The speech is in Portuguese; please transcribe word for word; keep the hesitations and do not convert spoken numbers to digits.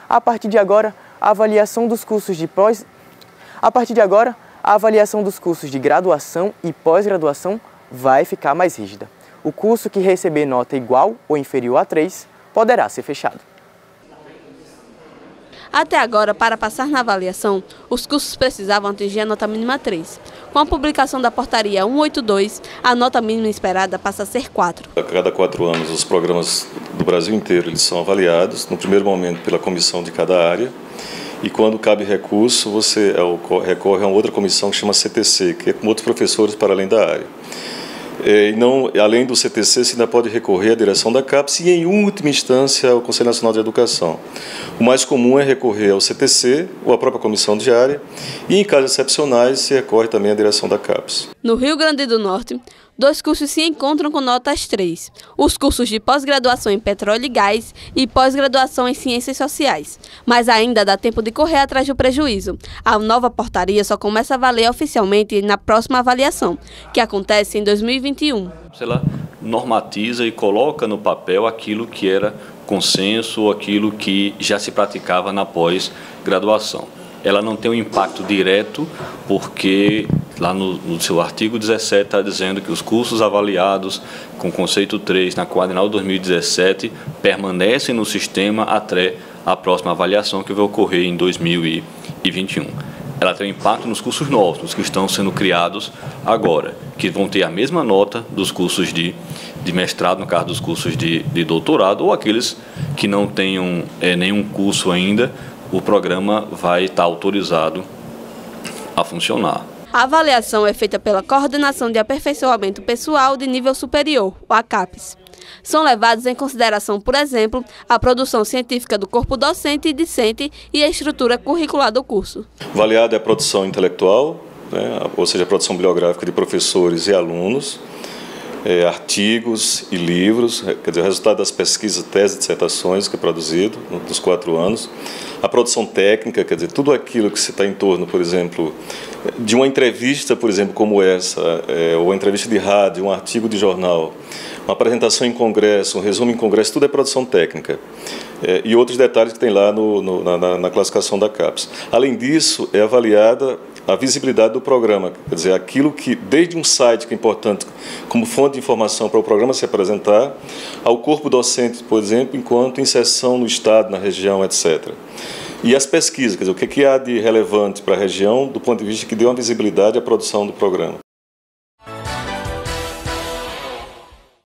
A partir de agora, a avaliação dos cursos de pós... A partir de agora, a avaliação dos cursos de graduação e pós-graduação vai ficar mais rígida. O curso que receber nota igual ou inferior a três poderá ser fechado. Até agora, para passar na avaliação, os cursos precisavam atingir a nota mínima três. Com a publicação da portaria cento e oitenta e dois, a nota mínima esperada passa a ser quatro. A cada quatro anos, os programas do Brasil inteiro eles são avaliados, no primeiro momento pela comissão de cada área, e quando cabe recurso, você recorre a outra comissão que chama C T C, que é com outros professores para além da área. E não, além do C T C, você ainda pode recorrer à direção da CAPES e, em última instância, ao Conselho Nacional de Educação. O mais comum é recorrer ao C T C ou à própria comissão diária e, em casos excepcionais, se recorre também à direção da CAPES. No Rio Grande do Norte, dois cursos se encontram com notas três. Os cursos de pós-graduação em petróleo e gás e pós-graduação em ciências sociais. Mas ainda dá tempo de correr atrás do prejuízo. A nova portaria só começa a valer oficialmente na próxima avaliação, que acontece em dois mil e vinte e um. Ela normatiza e coloca no papel aquilo que era consenso ou aquilo que já se praticava na pós-graduação. Ela não tem um impacto direto porque lá no, no seu artigo dezessete está dizendo que os cursos avaliados com conceito três na quadrinal dois mil e dezessete permanecem no sistema até a próxima avaliação que vai ocorrer em dois mil e vinte e um. Ela tem um impacto nos cursos novos, nos que estão sendo criados agora, que vão ter a mesma nota dos cursos de, de mestrado, no caso dos cursos de, de doutorado, ou aqueles que não tenham é, nenhum curso ainda, o programa vai estar autorizado a funcionar. A avaliação é feita pela Coordenação de Aperfeiçoamento Pessoal de Nível Superior, o A CAPES. São levados em consideração, por exemplo, a produção científica do corpo docente e discente e a estrutura curricular do curso. Avaliada é a produção intelectual, né, ou seja, a produção bibliográfica de professores e alunos, é, artigos e livros, quer dizer, o resultado das pesquisas, teses e dissertações que é produzido nos quatro anos. A produção técnica, quer dizer, tudo aquilo que está em torno, por exemplo, de uma entrevista, por exemplo, como essa, é, ou uma entrevista de rádio, um artigo de jornal, uma apresentação em congresso, um resumo em congresso, tudo é produção técnica. É, e outros detalhes que tem lá no, no, na, na classificação da CAPES. Além disso, é avaliada a visibilidade do programa, quer dizer, aquilo que, desde um site que é importante como fonte de informação para o programa se apresentar, ao corpo docente, por exemplo, enquanto inserção no estado, na região, etcétera. E as pesquisas, quer dizer, o que há de relevante para a região do ponto de vista que dê uma visibilidade à produção do programa.